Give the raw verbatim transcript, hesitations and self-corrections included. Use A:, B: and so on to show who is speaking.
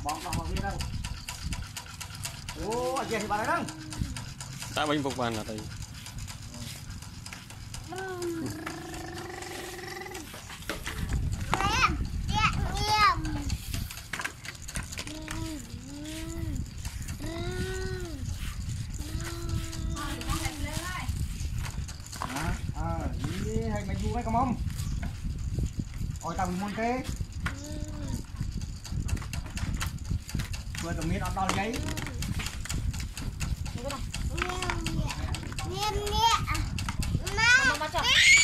A: bóng bóng bóng đi đâu ô anh thì bạn đấy đâu
B: ta bánh phục bàn là đây
A: hay mày vui mấy con mông ôi tao bị môn kế vừa tụi miết đau giấy
C: Nghiêm nghĩa. Má.